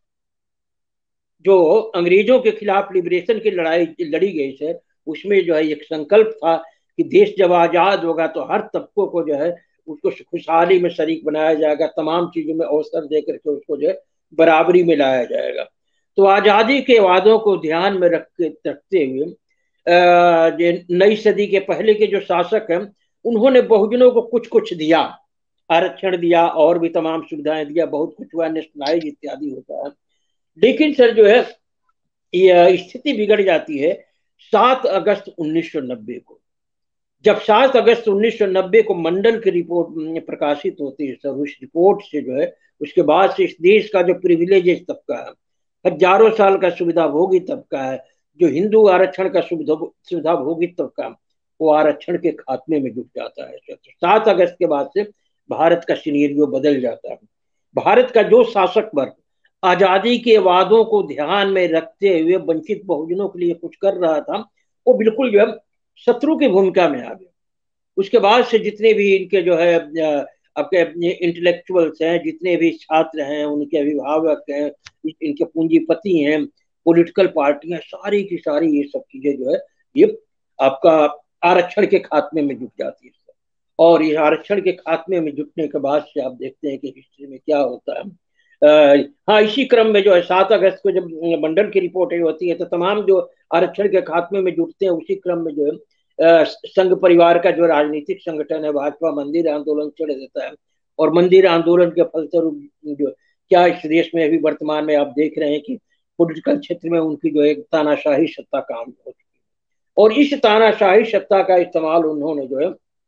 जो अंग्रेजों के खिलाफ लिबरेशन की लड़ाई लड़ी गई सर, उसमें जो है एक संकल्प था कि देश जब आजाद होगा तो हर तबकों को जो है उसको खुशहाली में शरीक बनाया जाएगा, तमाम चीजों में अवसर देकर के उसको जो है बराबरी में लाया जाएगा। तो आजादी के वादों को ध्यान में रखते हुए नई सदी के पहले के जो शासक हैं, उन्होंने बहुजनों को कुछ कुछ दिया, आरक्षण दिया और भी तमाम सुविधाएं दिया, बहुत कुछ हुआ, नेशनलाइज इत्यादि होता है। लेकिन सर जो है ये स्थिति बिगड़ जाती है 7 अगस्त 1990 को, जब 7 अगस्त 1990 को मंडल की रिपोर्ट प्रकाशित होती है सर, उस रिपोर्ट से जो है उसके बाद से इस देश का जो प्रिविलेजेस तबका है, हजारों साल का सुविधा भोगी तबका है, जो हिंदू आरक्षण का सुविधा भोगी तबका, वो आरक्षण के खात्मे में जुट जाता है सर। 7 अगस्त के बाद से भारत का सिनेरियो बदल जाता है। भारत का जो शासक वर्ग आजादी के वादों को ध्यान में रखते हुए वंचित बहुजनों के लिए कुछ कर रहा था, वो बिल्कुल जो है शत्रु की भूमिका में आ गया। उसके बाद से जितने भी इनके जो है आपके इंटेलेक्चुअल्स हैं, जितने भी छात्र हैं, उनके अभिभावक हैं, इनके पूंजीपति हैं, पॉलिटिकल पार्टियां, सारी की सारी ये सब चीजें जो है ये आपका आरक्षण के खात्मे में जुट जाती है। और ये आरक्षण के खात्मे में जुटने के बाद से आप देखते हैं कि हिस्ट्री में क्या होता है। हाँ, इसी क्रम में जो है 7 अगस्त को जब मंडल की रिपोर्ट होती है तो तमाम जो आरक्षण के खात्मे में जुटते हैं, उसी क्रम में जो है संघ परिवार का जो राजनीतिक संगठन है भाजपा मंदिर आंदोलन छेड़ देता है। और मंदिर आंदोलन के फलस्वरूप जो क्या इस देश में अभी वर्तमान में आप देख रहे हैं कि पॉलिटिकल क्षेत्र में उनकी जो एक तानाशाही सत्ता काम हो चुकी है। और इस तानाशाही सत्ता का इस्तेमाल उन्होंने जो है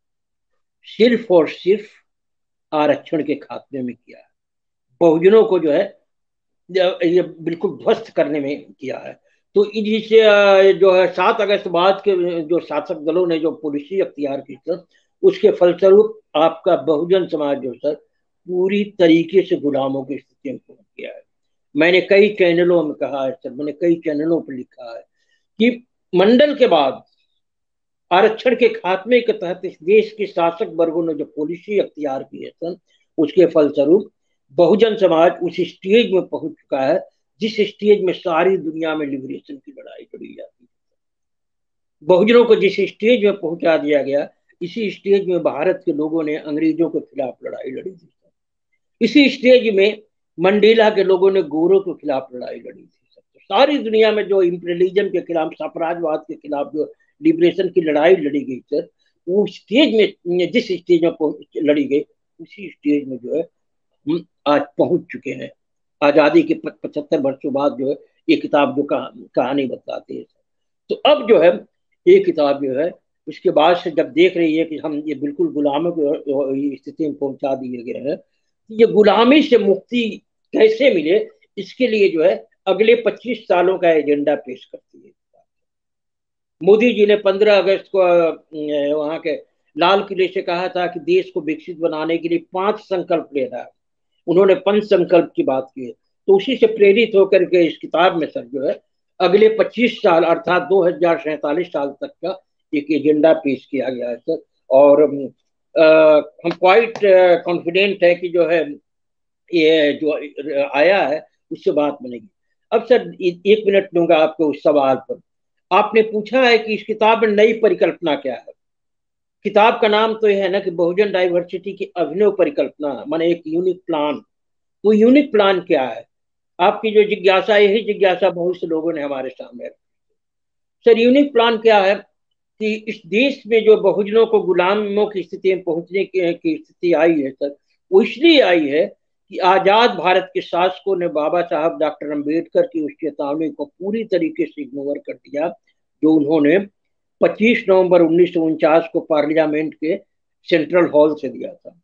सिर्फ और सिर्फ आरक्षण के खात्मे में किया है, बहुजनों को जो है ये बिल्कुल ध्वस्त करने में किया है। तो इससे जो है 7 अगस्त बाद के जो शासक दलों ने जो पॉलिसी अख्तियार की सर, उसके फलस्वरूप आपका बहुजन समाज जो सर पूरी तरीके से गुलामों की स्थिति में पहुंच गया है। मैंने कई चैनलों में कहा है सर, मैंने कई चैनलों पर लिखा है कि मंडल के बाद आरक्षण के खात्मे के तहत इस देश के शासक वर्गों ने जो पॉलिसी अख्तियार की है सर, उसके फलस्वरूप बहुजन समाज उस स्टेज में पहुंच चुका है जिस स्टेज में सारी दुनिया में लिबरेशन की लड़ाई लड़ी जाती है। बहुजनों को जिस स्टेज में पहुंचा दिया गया, इसी स्टेज में भारत के लोगों ने अंग्रेजों के खिलाफ लड़ाई लड़ी थी। इसी स्टेज में मंडेला के लोगों ने गोरों के खिलाफ लड़ाई लड़ी थी। सारी दुनिया में जो इंपीरियलिज्म के खिलाफ, साम्राज्यवाद के खिलाफ जो लिबरेशन की लड़ाई लड़ी गई सर, वो स्टेज में जिस स्टेज में लड़ी गई, उसी स्टेज में जो है हम आज पहुंच चुके हैं। आजादी के 75 वर्षों बाद जो है ये किताब जो कहानी बताती है। तो अब जो है ये किताब जो है उसके बाद से जब देख रही है कि हम ये बिल्कुल गुलामों की स्थिति में पहुंचा दिए गए हैं, ये गुलामी से मुक्ति कैसे मिले, इसके लिए जो है अगले 25 सालों का एजेंडा पेश करती है। मोदी जी ने 15 अगस्त को वहां के लाल किले से कहा था कि देश को विकसित बनाने के लिए 5 संकल्प लेना है। उन्होंने 5 संकल्प की बात की है। तो उसी से प्रेरित होकर के इस किताब में सर जो है अगले 25 साल अर्थात 2047 साल तक का एक एजेंडा पेश किया गया है सर। और हम क्वाइट कॉन्फिडेंट है कि जो है ये जो आया है उससे बात बनेगी। अब सर 1 मिनट दूंगा आपको उस सवाल पर। आपने पूछा है कि इस किताब में नई परिकल्पना क्या है। किताब का नाम तो यह है ना कि बहुजन डाइवर्सिटी की अभिनव परिकल्पना, माने एक यूनिक प्लान। वो यूनिक प्लान क्या है? आपकी जो जिज्ञासा, यही जिज्ञासा बहुत से लोगों ने हमारे सामने रखी। सर यूनिक प्लान क्या है कि इस देश में जो बहुजनों को गुलामों की स्थिति में पहुंचने की स्थिति आई है सर, वो इसलिए आई है कि आजाद भारत के शासकों ने बाबा साहब डॉक्टर अम्बेडकर की उस चेतावनी को पूरी तरीके से इग्नोर कर दिया जो उन्होंने 25 नवंबर 1949 को पार्लियामेंट के सेंट्रल हॉल से दिया था।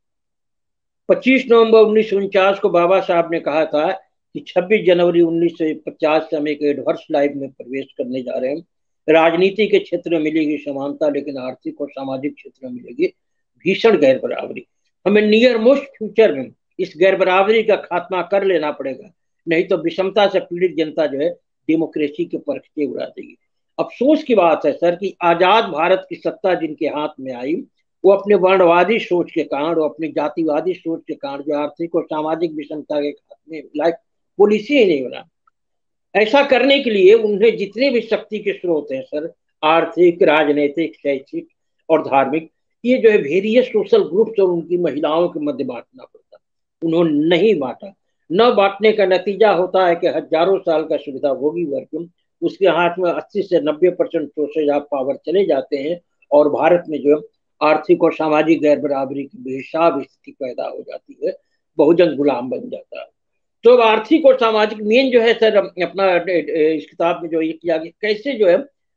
25 नवंबर 1949 को बाबा साहब ने कहा था कि 26 जनवरी 1950 से हम एक एडवर्स लाइफ में प्रवेश करने जा रहे हैं। राजनीति के क्षेत्र में मिलेगी समानता, लेकिन आर्थिक और सामाजिक क्षेत्र में मिलेगी भीषण गैर बराबरी। हमें नियर मोस्ट फ्यूचर में इस गैर बराबरी का खात्मा कर लेना पड़ेगा, नहीं तो विषमता से पीड़ित जनता जो है डेमोक्रेसी के परखचे उड़ा देगी। अफसोस की बात है सर कि आजाद भारत की सत्ता जिनके हाथ में आई, वो अपने वर्णवादी सोच के कारण और अपनी जातिवादी सोच के कारण जो आर्थिक और सामाजिक विषमता के खात्मे लायक पॉलिसी ही नहीं बना। ऐसा करने के लिए उन्हें जितने भी शक्ति के स्रोत हैं सर, आर्थिक, राजनीतिक, शैक्षिक और धार्मिक, ये जो है वेरियस सोशल ग्रुप्स और उनकी महिलाओं के मध्य बांटना पड़ता, उन्होंने नहीं बांटा। न बांटने का नतीजा होता है कि हजारों साल का सुविधा भोगी वर्ग उसके हाथ में 80 से 90% सोर्सेज ऑफ पावर चले जाते हैं और भारत में जो आर्थिक और सामाजिक गैर बराबरी की बेहिसाब स्थिति पैदा हो जाती है, बहुजन गुलाम बन जाता है। तो आर्थिक और सामाजिक मेन जो है सर अपना इस किताब में जो ये किया गया कैसे जो है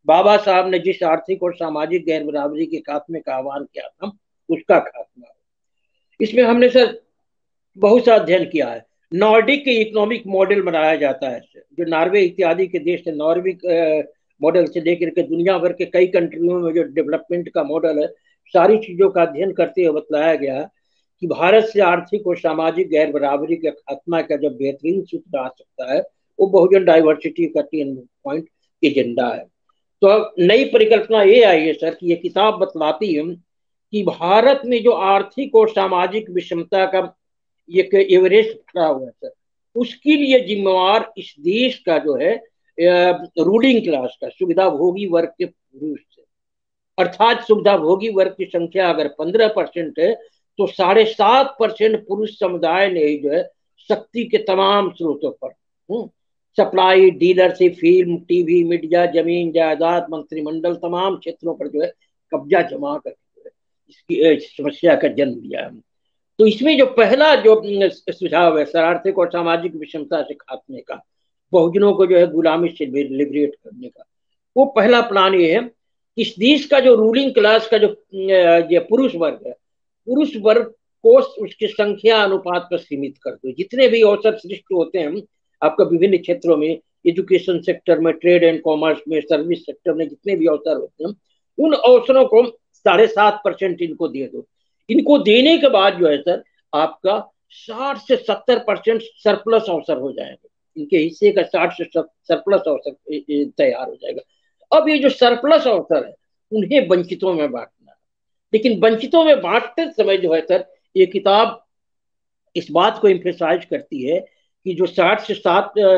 बाबा साहब ने जिस आर्थिक और सामाजिक गैर बराबरी के खात्मे का आह्वान किया था, उसका खात्मा। इसमें हमने सर बहुत सा अध्ययन किया है। नॉर्डिक इकोनॉमिक मॉडल बनाया जाता है, जो नॉर्वे इत्यादि के देश है, नॉर्विक मॉडल से लेकर के दुनिया भर के कई कंट्रियों में जो डेवलपमेंट का मॉडल है, सारी चीजों का अध्ययन करते हुए बतलाया गया कि भारत से आर्थिक और सामाजिक गैर बराबरी के खात्मा का जो बेहतरीन सूत्र आ सकता है, वो बहुजन डाइवर्सिटी का 10 पॉइंट एजेंडा है। तो अब नई परिकल्पना ये आई है सर कि ये किताब बतलाती है कि भारत में जो आर्थिक और सामाजिक विषमता का ये एवरेस्ट खड़ा हुआ है सर, उसके लिए जिम्मेवार इस देश का जो है रूलिंग क्लास का, सुविधा भोगी वर्ग के पुरुष से। अर्थात सुविधा भोगी वर्ग की संख्या अगर 15% है, तो 7.5% पुरुष समुदाय ने ही जो है शक्ति के तमाम स्रोतों पर supply, dealership, film, TV, media, जमीन जायदाद, मंत्रिमंडल, तमाम क्षेत्रों पर जो है कब्जा जमा करके इसकी समस्या का जन्म दिया है। तो इसमें जो पहला जो सुझाव है सर, आर्थिक और सामाजिक विषमता से खात्मे का, बहुजनों को जो है गुलामी से लिबरेट करने का, वो पहला प्लान ये है। इस देश का जो रूलिंग क्लास का जो पुरुष वर्ग है, पुरुष वर्ग को उसकी संख्या अनुपात पर सीमित कर दो। जितने भी अवसर सृष्टि होते हैं आपका विभिन्न क्षेत्रों में, एजुकेशन सेक्टर में, ट्रेड एंड कॉमर्स में, सर्विस सेक्टर में, जितने भी अवसर होते हैं, उन अवसरों को 7.5% इनको दे दो। इनको देने के बाद जो है सर, आपका 60 से 70% सरप्लस अवसर हो जाएंगे। इनके हिस्से का 60 से सरप्लस अवसर तैयार हो जाएगा। अब ये जो सरप्लस अवसर है, उन्हें वंचितों में बांटना है। लेकिन वंचितों में बांटते समय जो है सर, ये किताब इस बात को इम्फेसाइज करती है कि जो 60 से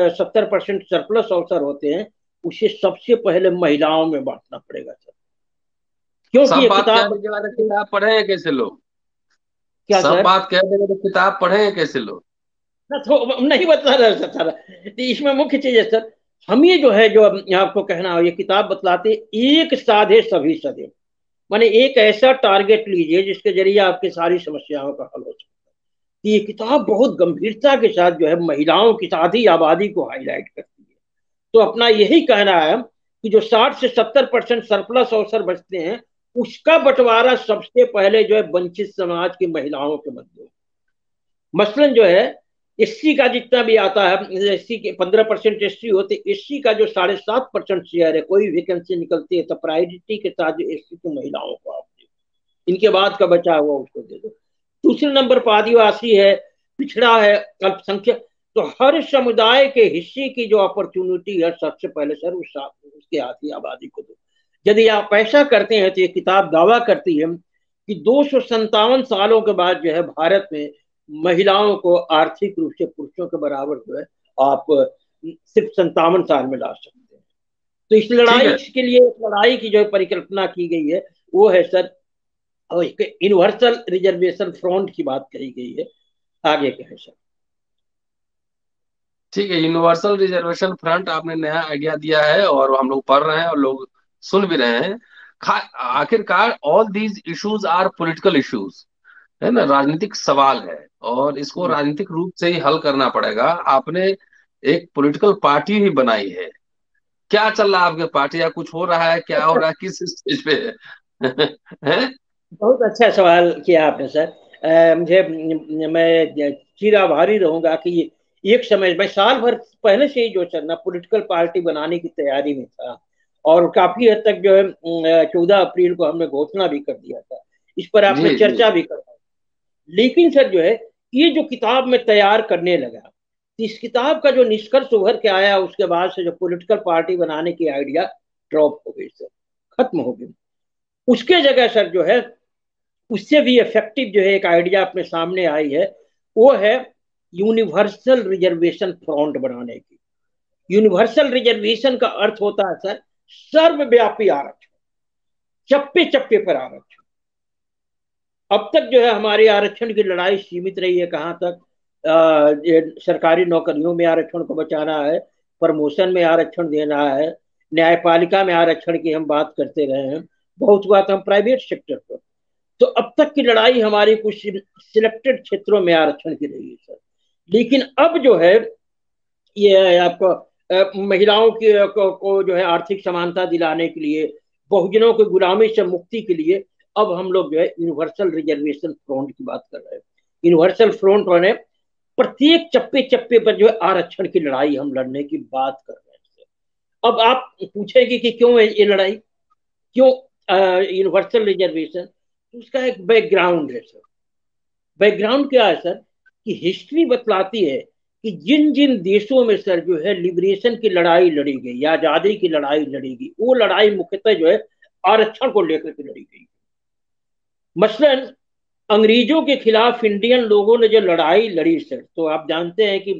70% सरप्लस अवसर होते हैं, उसे सबसे पहले महिलाओं में बांटना पड़ेगा सर, क्योंकि सब ये बात कह किताब। देंगे वाले किताब पढ़े हैं कैसे लोग? क्या सब सर? बात कह देंगे तो किताब पढ़े हैं कैसे लोग? ना तो नहीं बता रहा सर सारा। तो इसमें मुख्य चीज है सर, हम ये जो है, जो आपको कहना हो, ये किताब बतलाते एक साधे सभी सधे, माने एक ऐसा टारगेट लीजिए जिसके जरिए आपकी सारी समस्याओं का हल हो सकता है। ये किताब बहुत गंभीरता के साथ जो है महिलाओं की आधी आबादी को हाईलाइट करती है। तो अपना यही कहना है कि जो 60 से 70% सरप्लस अवसर बचते हैं, उसका बंटवारा सबसे पहले जो है वंचित समाज की महिलाओं के मध्य हो। मसलन जो है, एससी का जितना भी आता है, एससी के 15% एससी होते, एससी का जो 7.5% शेयर है, कोई वैकेंसी निकलती है तो प्रायोरिटी के साथ जो एससी की महिलाओं को आप दे, इनके बाद का बचा हुआ उसको दे दो। दूसरे नंबर पर आदिवासी है, पिछड़ा है, अल्पसंख्यक। तो हर समुदाय के हिस्से की जो अपॉर्चुनिटी है, सबसे पहले सर उसके आधी आबादी को दो। यदि आप ऐसा करते हैं, तो ये किताब दावा करती है कि 257 सालों के बाद जो है भारत में महिलाओं को आर्थिक रूप से पुरुषों के बराबर जो है आप सिर्फ 57 साल में ला सकते हैं। तो इस ठीक लड़ाई है। के लिए, लड़ाई की जो परिकल्पना की गई है, वो है सर यूनिवर्सल रिजर्वेशन फ्रंट की बात कही गई है। आगे क्या है सर? ठीक है, यूनिवर्सल रिजर्वेशन फ्रंट आपने नया आइडिया दिया है और हम लोग पढ़ रहे हैं और लोग सुन भी रहे हैं। आखिरकार all these issues are political issues, है ना, राजनीतिक सवाल है और इसको राजनीतिक रूप से ही हल करना पड़ेगा। आपने एक पॉलिटिकल पार्टी ही बनाई है। क्या चल रहा है आपके पार्टी, या कुछ हो रहा है, क्या हो रहा है, किस स्टेज पे है? हैं? बहुत अच्छा सवाल किया आपने सर। मुझे, मैं चिर आभारी रहूंगा कि एक समय, मैं साल भर पहले से ही जो सर ना पॉलिटिकल पार्टी बनाने की तैयारी में था, और काफी हद तक जो है 14 अप्रैल को हमने घोषणा भी कर दिया था, इस पर आपने जी जी। चर्चा भी कर। लेकिन सर जो है, ये जो किताब में तैयार करने लगा, तो इस किताब का जो निष्कर्ष उभर के आया, उसके बाद से जो पॉलिटिकल पार्टी बनाने की आइडिया ड्रॉप हो गई सर, खत्म हो गई। उसके जगह सर जो है, उससे भी इफेक्टिव जो है एक आइडिया अपने सामने आई है, वो है यूनिवर्सल रिजर्वेशन फ्रंट बनाने की। यूनिवर्सल रिजर्वेशन का अर्थ होता है सर सर्वव्यापी आरक्षण, चप्पे चप्पे पर आरक्षण। अब तक जो है हमारे आरक्षण की लड़ाई सीमित रही है कहाँ तक? सरकारी नौकरियों में आरक्षण को बचाना है, प्रमोशन में आरक्षण देना है, न्यायपालिका में आरक्षण की हम बात करते रहे हैं, बहुत हुआ तो हम प्राइवेट सेक्टर पर। तो अब तक की लड़ाई हमारी कुछ सिलेक्टेड क्षेत्रों में आरक्षण की रही है सर। लेकिन अब जो है, ये आपको महिलाओं को जो है आर्थिक समानता दिलाने के लिए, बहुजनों की गुलामी से मुक्ति के लिए अब हम लोग जो है यूनिवर्सल रिजर्वेशन फ्रंट की बात कर रहे हैं। यूनिवर्सल फ्रंट माने प्रत्येक चप्पे चप्पे पर जो है आरक्षण की लड़ाई हम लड़ने की बात कर रहे हैं। अब आप पूछेंगे कि क्यों है ये लड़ाई, क्यों यूनिवर्सल रिजर्वेशन? तो उसका एक बैकग्राउंड है सर। बैकग्राउंड क्या है सर, कि हिस्ट्री बतलाती है कि जिन जिन देशों में सर जो है लिबरेशन की लड़ाई लड़ी गई या आजादी की लड़ाई लड़ी गई, वो लड़ाई मुख्यतः जो है आरक्षण को लेकर के लड़ी गई। मसलन अंग्रेजों के खिलाफ इंडियन लोगों ने जो लड़ाई लड़ी सर, तो आप जानते हैं कि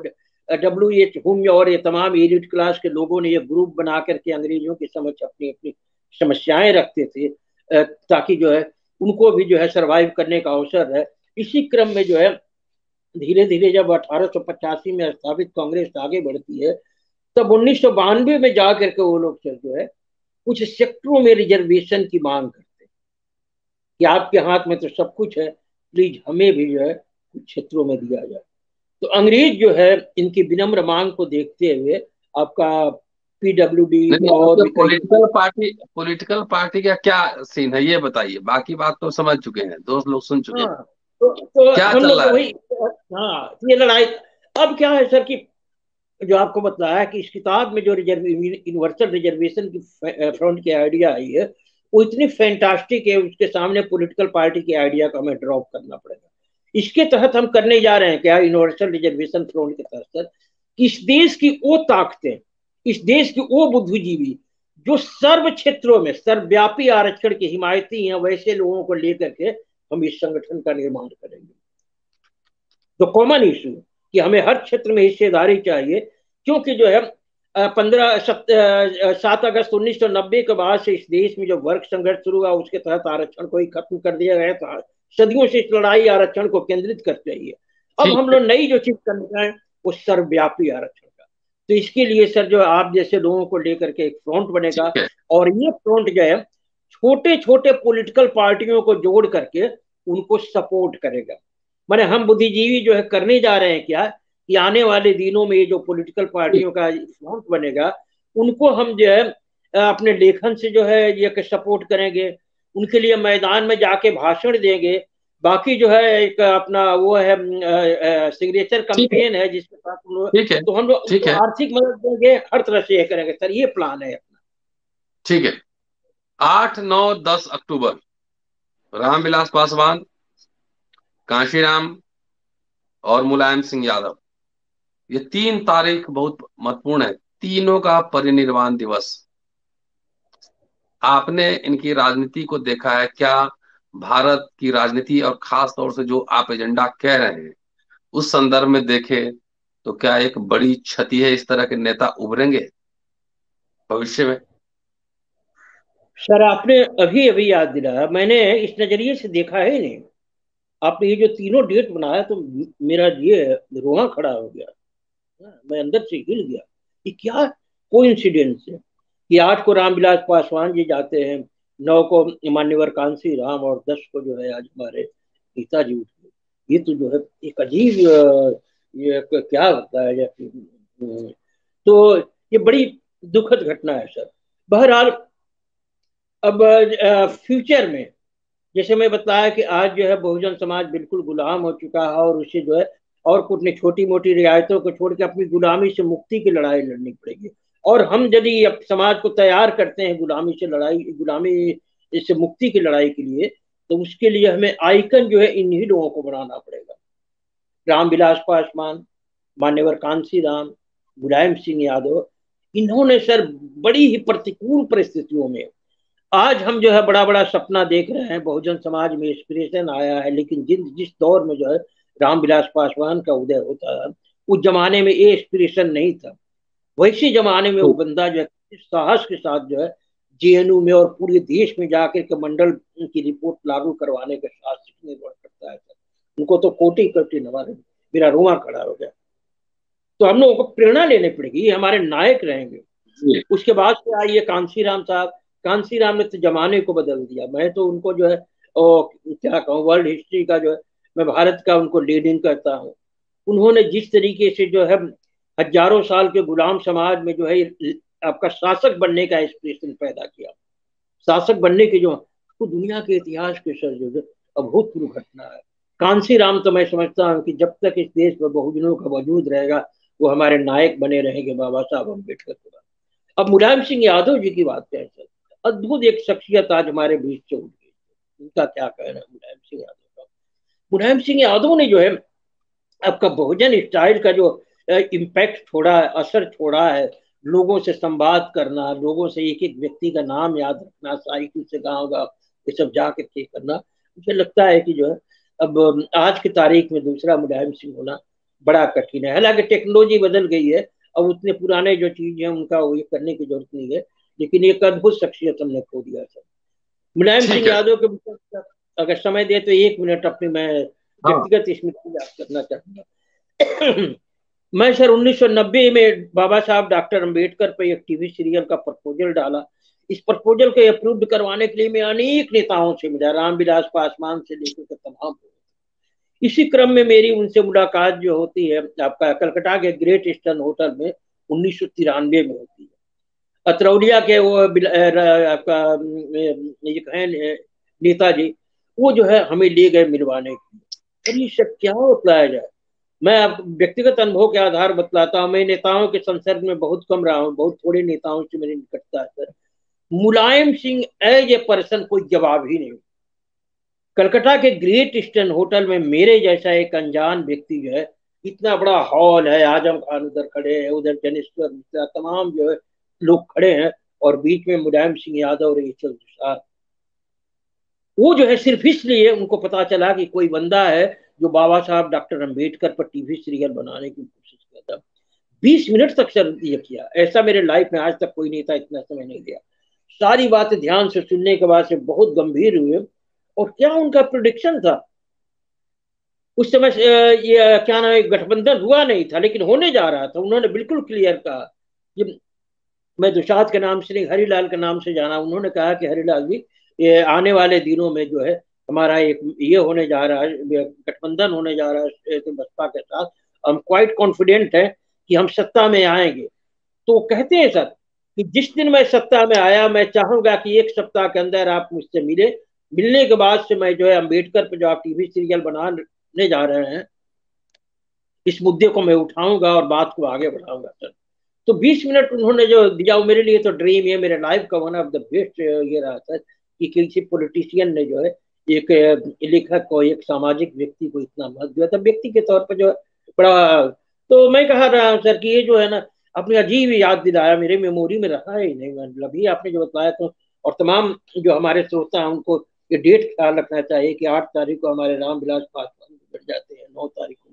WH हुम और ये तमाम एलिट क्लास के लोगों ने ये ग्रुप बना करके अंग्रेजों के समक्ष अपनी अपनी समस्याएं रखते थे, ताकि जो है उनको भी जो है सरवाइव करने का अवसर है। इसी क्रम में जो है धीरे धीरे जब 1885 में स्थापित कांग्रेस आगे बढ़ती है, तब 1992 में जाकर के वो लोग सर जो है कुछ सेक्टरों में रिजर्वेशन की मांग करते हैं कि आपके हाथ में तो सब कुछ है, प्लीज हमें भी जो है कुछ क्षेत्रों में दिया जाए। तो अंग्रेज जो है इनकी विनम्र मांग को देखते हुए आपका PWD नहीं नहीं, और आपके भी कई पॉलिटिकल पार्टी का क्या सीन है ये बताइए। बाकी बात तो समझ चुके हैं, दोस्त लोग सुन चुके हैं। हाँ, तो क्या हम चल लोग रहा है? वही, हाँ ये लड़ाई। अब क्या है सर कि जो आपको बताया कि इस किताब में जो यूनिवर्सल रिजर्वेशन की फ्रंट की आइडिया आई है, वो इतनी फैंटास्टिक है, उसके सामने पॉलिटिकल पार्टी के आइडिया को हमें ड्रॉप करना पड़ेगा। इसके तहत हम करने जा रहे हैं क्या, यूनिवर्सल रिजर्वेशन फ्रंट के तहत सर, कि इस देश की वो ताकतें, इस देश की वो बुद्धिजीवी जो सर्व क्षेत्रों में सर्वव्यापी आरक्षण के हिमायती हैं, वैसे लोगों को लेकर के हम इस संगठन का निर्माण करेंगे। तो कॉमन इशू कि हमें हर क्षेत्र में हिस्सेदारी चाहिए, क्योंकि जो है 7 अगस्त 1990 के बाद से इस देश में जो वर्ग संघर्ष शुरू हुआ, उसके तहत आरक्षण को ही खत्म कर दिया गया था। सदियों से इस लड़ाई आरक्षण को केंद्रित करते रही है। अब ठीक हम है। लोग नई जो चीज करना है वो सर्वव्यापी आरक्षण का। तो इसके लिए सर जो आप जैसे लोगों को लेकर के एक फ्रंट बनेगा, ठीक है। और ये फ्रंट जो है छोटे छोटे पॉलिटिकल पार्टियों को जोड़ करके उनको सपोर्ट करेगा। माने हम बुद्धिजीवी जो है करने जा रहे हैं क्या, कि आने वाले दिनों में ये जो पॉलिटिकल ठीक। पार्टियों का फ्रंट बनेगा, उनको हम जो है अपने लेखन से जो है ये सपोर्ट करेंगे, उनके लिए मैदान में जाके भाषण देंगे। बाकी जो है एक अपना वो है सिग्नेचर ठीक है। कैंपेन है जिसके साथ हम लोग, ठीक है। तो हम लोग ठीक उनको है। आर्थिक मदद देंगे, हर तरह से ये करेंगे सर, ये प्लान है अपना। ठीक है। 8 9 10 अक्टूबर रामविलास पासवान, कांशीराम और मुलायम सिंह यादव, ये 3 तारीख बहुत महत्वपूर्ण है। तीनों का परिनिर्वाण दिवस। आपने इनकी राजनीति को देखा है क्या? भारत की राजनीति और खास तौर से जो आप एजेंडा कह रहे हैं उस संदर्भ में देखे तो क्या एक बड़ी क्षति है? इस तरह के नेता उभरेंगे भविष्य में? सर आपने अभी अभी याद दिलाया, मैंने इस नजरिए से देखा है ही नहीं। आपने ये जो तीनों डेट बनाया तो मेरा ये रोना खड़ा हो गया। मैं अंदर से हिल गया कि क्या कोइंसिडेंस है कि 8 को रामविलास पासवान जी जाते हैं, 9 को मान्यवर कांसी राम, और 10 को जो है आज हमारे पिताजी उठ गए। ये तो जो है एक अजीब ये क्या होता है तो ये बड़ी दुखद घटना है सर। बहरहाल अब फ्यूचर में, जैसे मैं बताया कि आज जो है बहुजन समाज बिल्कुल गुलाम हो चुका है, और उसे जो है और कुछ नहीं, छोटी मोटी रियायतों को छोड़ के अपनी गुलामी से मुक्ति की लड़ाई लड़नी पड़ेगी। और हम यदि अब समाज को तैयार करते हैं गुलामी से मुक्ति की लड़ाई के लिए, तो उसके लिए हमें आइकन जो है इन्हीं लोगों को बनाना पड़ेगा। रामविलास पासवान, मान्यवर कांसी राम, मुलायम सिंह यादव, इन्होंने सर बड़ी ही प्रतिकूल परिस्थितियों में, आज हम जो है बड़ा बड़ा सपना देख रहे हैं, बहुजन समाज में इंस्पिरेशन आया है, लेकिन जिस दौर में जो है रामविलास पासवान का उदय होता है, उस जमाने में ये इंस्पिरेशन नहीं था। वैसे जमाने में वो बंदा जो है साहस के साथ जो है JNU में और पूरे देश में जाकर के मंडल की रिपोर्ट लागू करवाने के साथ सीखने करता है। उनको तो कोटि कोटि नमन, मेरा रोमा खड़ा हो गया। तो हम लोगों को प्रेरणा लेनी पड़ेगी, ये हमारे नायक रहेंगे। जी। उसके बाद से आइए कांसी राम साहब। कांसी राम ने तो जमाने को बदल दिया। मैं तो उनको जो है क्या कहूँ, वर्ल्ड हिस्ट्री का जो है, मैं भारत का उनको लीडिंग करता हूँ। उन्होंने जिस तरीके से जो है हजारों साल के गुलाम समाज में जो है आपका शासक बनने का एस्पिरेशन पैदा किया। शासक बनने की जो वो दुनिया के इतिहास के सर जो अभूतपूर्व घटना है। कांसी राम तो मैं समझता हूँ कि जब तक इस देश में बहुजनों का वजूद रहेगा वो हमारे नायक बने रहेंगे, बाबा साहब अम्बेडकर के बाद। अब मुलायम सिंह यादव जी की बात करें सर, अद्भुत एक शख्सियत आज हमारे बीच से उठ गई। उनका क्या कहना है मुलायम सिंह यादव का। मुलायम सिंह यादव ने जो है आपका बहुजन स्टाइल का जो इम्पैक्ट छोड़ा है, असर छोड़ा है, लोगों से संवाद करना, लोगों से एक एक व्यक्ति का नाम याद रखना, साइकिल से गाँव गाँव ये सब जाकर के करना, मुझे लगता है कि जो है अब आज की तारीख में दूसरा मुलायम सिंह होना बड़ा कठिन है। हालांकि टेक्नोलॉजी बदल गई है, अब उतने पुराने जो चीज है उनका वो ये करने की जरूरत नहीं है, लेकिन एक अद्भुत शख्सियत हमने खो दिया सर। मुलायम सिंह ठीक है। यादव के अगर समय दे तो 1 मिनट अपनी मैं हाँ। व्यक्तिगत स्मृति याद करना चाहूंगा। मैं सर 1990 में बाबा साहब डॉक्टर अंबेडकर पर एक टीवी सीरियल का प्रपोजल डाला। इस प्रपोजल को अप्रूव करवाने के लिए मैं अनेक नेताओं से मिला, रामविलास पासवान से लेकर के तमाम। इसी क्रम में मेरी उनसे मुलाकात जो होती है आपका कलकत्ता के ग्रेट ईस्टर्न होटल में 1993 में होती है। अतरौलिया के वो आपका ये कहें नेताजी, वो जो है हमें ले गए मिलवाने के लिए। और ये सब क्या बतलाया जाए, मैं आप व्यक्तिगत अनुभव के आधार बतलाता हूँ। मैं नेताओं के संसर्ग में बहुत कम रहा हूँ, बहुत थोड़े नेताओं से मेरी निकटता है sir. Mulayam Singh as a person कोई जवाब ही नहीं। कलकत्ता के ग्रेट ईस्टर्न होटल में मेरे जैसा एक अनजान व्यक्ति जो है, इतना बड़ा हॉल है, आजम खान उधर खड़े हैं, उधर जनेश्वर मिश्रा तमाम जो है लोग खड़े हैं, और बीच में मुलायम सिंह यादव और ईश्वर प्रसाद। वो जो है सिर्फ इसलिए उनको पता चला कि कोई बंदा है जो बाबा साहब डॉक्टर अम्बेडकर पर टीवी सीरियल बनाने की कोशिश करता। 20 मिनट तक सर ये किया, ऐसा मेरे लाइफ में आज तक कोई नेता इतना समय नहीं दिया। सारी बातें ध्यान से सुनने के बाद से बहुत गंभीर हुए। और क्या उनका प्रोडिक्शन था उस समय, ये क्या नाम है, गठबंधन हुआ नहीं था लेकिन होने जा रहा था। उन्होंने बिल्कुल क्लियर कहा कि मैं दुशाद के नाम से नहीं, हरिलाल के नाम से जाना। उन्होंने कहा कि हरिलाल जी, ये आने वाले दिनों में जो है हमारा एक ये होने जा रहा है, गठबंधन होने जा रहा है बसपा के साथ, हम क्वाइट कॉन्फिडेंट है कि हम सत्ता में आएंगे। तो कहते हैं सर कि जिस दिन मैं सत्ता में आया, मैं चाहूंगा कि 1 सप्ताह के अंदर आप मुझसे मिले, मिलने के बाद से मैं जो है अम्बेडकर पे जो आप टीवी सीरियल बनाने जा रहे हैं, इस मुद्दे को मैं उठाऊंगा और बात को आगे बढ़ाऊंगा सर। तो 20 मिनट उन्होंने जो दिया वो मेरे लिए तो ड्रीम, ये मेरे लाइफ का वन ऑफ द बेस्ट ये रहा सर कि किसी पॉलिटिशियन ने जो है एक लेखक को, एक सामाजिक व्यक्ति को इतना महत्व दिया था व्यक्ति के तौर पर जो है बड़ा। तो मैं कहा रहा हूँ सर कि ये जो है ना अपनी अजीब याद दिलाया, मेरे मेमोरी में रहा ही नहीं, मतलब अभी आपने जो बताया तो। और तमाम जो हमारे श्रोता हैं उनको ये डेट ख्याल रखना चाहिए कि 8 तारीख को हमारे रामविलास पासवान गुजर जाते हैं, 9 तारीख को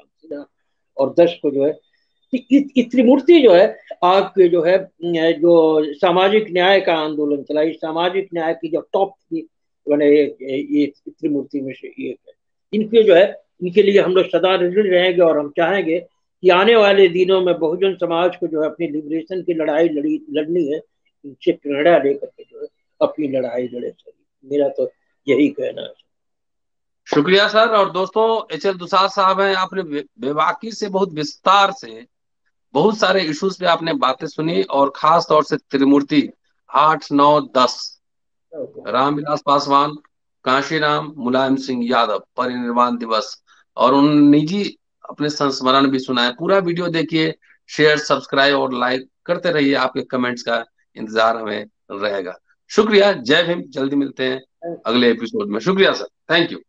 और 10 को जो है त्रिमूर्ति जो है आपके जो है जो सामाजिक न्याय का आंदोलन चला, इस सामाजिक न्याय की जो टॉप थी मैंने ये त्रिमूर्ति में से एक है। इनके जो है इनके लिए हम लोग सदा ऋणी रहेंगे और हम चाहेंगे कि आने वाले दिनों में बहुजन समाज को जो है अपनी लिबरेशन की लड़ाई लड़नी है, इनसे प्रेरणा लेकर के जो है अपनी लड़ाई लड़े। मेरा तो यही कहना है। शुक्रिया सर। और दोस्तों, एच एल दुसाद साहब हैं, आपने बेबाकी से बहुत विस्तार से बहुत सारे इश्यूज पे आपने बातें सुनी, और खास तौर से त्रिमूर्ति 8, 9, 10 रामविलास पासवान, कांशीराम, मुलायम सिंह यादव परिनिर्वाण दिवस और उन निजी अपने संस्मरण भी सुनाए। पूरा वीडियो देखिए, शेयर सब्सक्राइब और लाइक करते रहिए। आपके कमेंट्स का इंतजार हमें रहेगा। शुक्रिया। जय भीम। जल्दी मिलते हैं अगले एपिसोड में। शुक्रिया सर। Thank you.